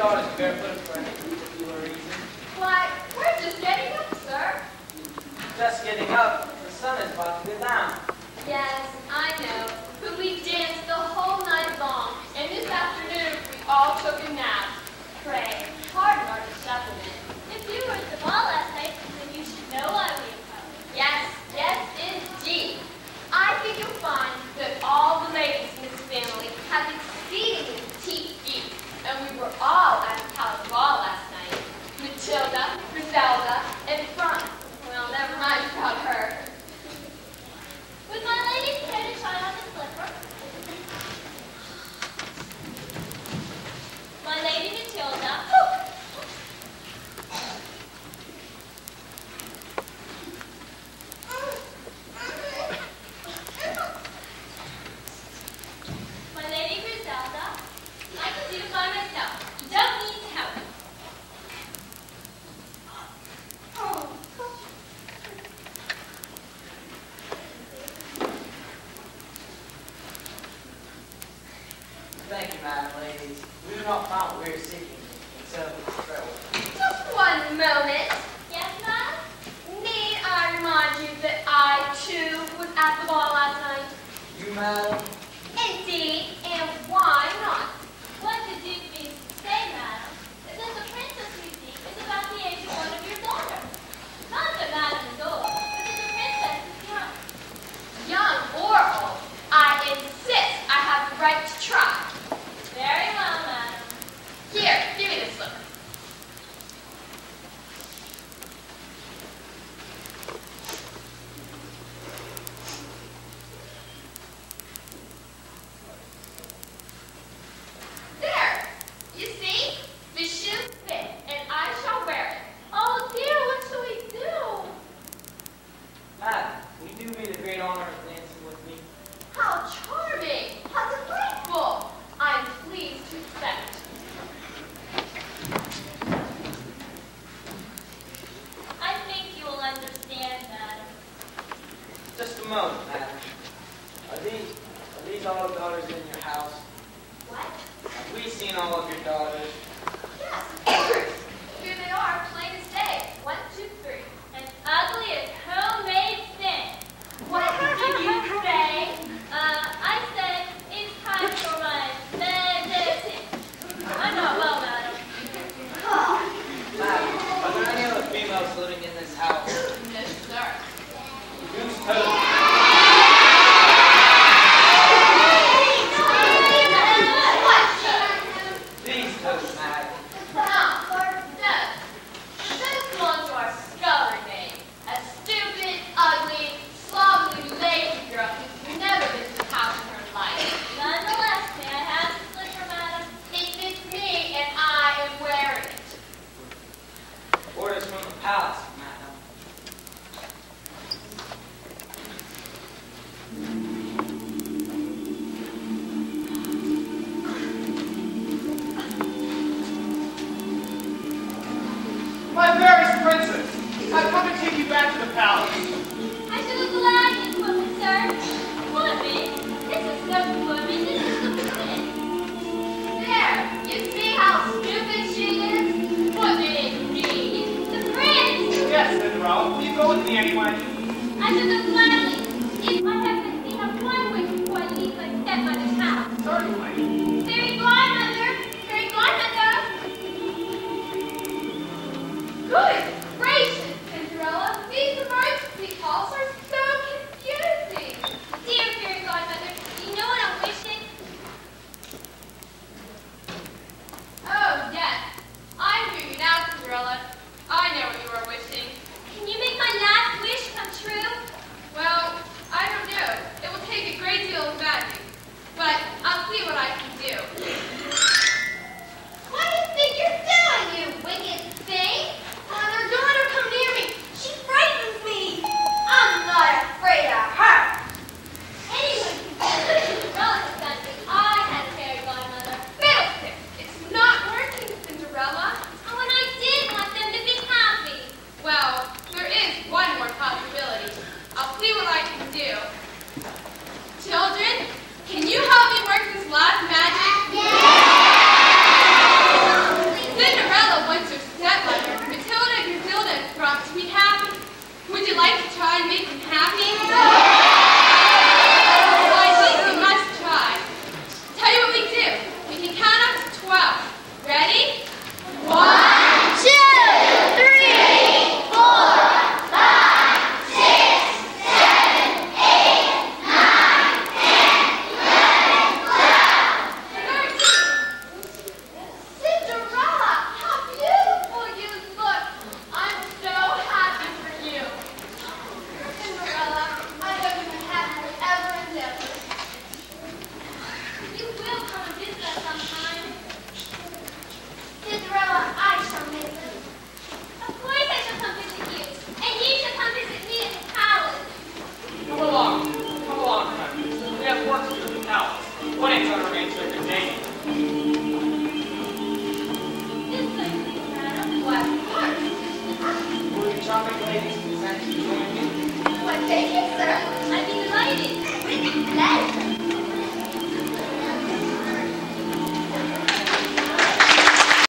daughters barefoot for any particular reason? Why, we're just getting up, sir. Just getting up. The sun is about to go down. Yes, I know. But we danced the whole night long, and this afternoon we all took a nap. Pray, pardon our dishevelment. If you were at the ball last night, then you should know why we have come. Yes, yes, indeed. I think you'll find that all the ladies in this family have exceedingly petite feet, and we were all at the palace ball last night. Matilda, Griselda, and Franz. Well, never mind about her. Would my lady care to try on the slipper? My lady Matilda. My lady Griselda. I can do it by myself. You don't need to help me. Thank you, madam, ladies. We do not find what we are seeking, except Cinderella. Just one moment. Yes, madam? Need I remind you that I, too, was at the ball last night? You, madam? Indeed, and why not? What the Duke means to say, madam, is that the princess we seek is about the age of one of your daughters. Not that madam is old, but that the princess is young. Young or old, I insist I have the right to try. Very well, madam. Here, give me the slipper. There! You see? The shoe fits, and I shall wear it. Oh dear, what shall we do? Madam, we do me the great honor of dancing with me. How charming! How delightful! I am pleased to accept. I think you will understand, madam. Just a moment, madam. Are these all the daughters in your house? What? Have we seen all of your daughters? Yes. Here they are, plain as day. 1, 2, 3. An ugly as homemade thing. What did you say? I said it's time for my medicine. I'm not well, madam. Madam, are there any other females living in this house? No, sir. Whose toes? These toes, madam. Those belong to our scullery maid. A stupid, ugly, slovenly, lazy girl who's never been to the house in her life. Nonetheless, may I have the slipper, madam? It fits me, and I am wearing it. Orders from the palace, madam. My fairest princess, I've come to take you back to the palace. I should look glad you put me, sir. Woman, this is no woman, this is the prince. There, you see how stupid she is? What did it mean? The prince! Yes, Cinderella, will you go with me anyway? I should look gladly if my husband can have one wish before I leave my stepmother's house. Certainly. Fairy godmother! Fairy godmother! Good gracious, Cinderella. These emergency calls are so confusing. Dear fairy godmother, do you know what I'm wishing? Oh, yes. I hear you now, Cinderella. I know what you are wishing. Can you make my last wish come true? Well, Thank you, sir. I'd be delighted. With pleasure.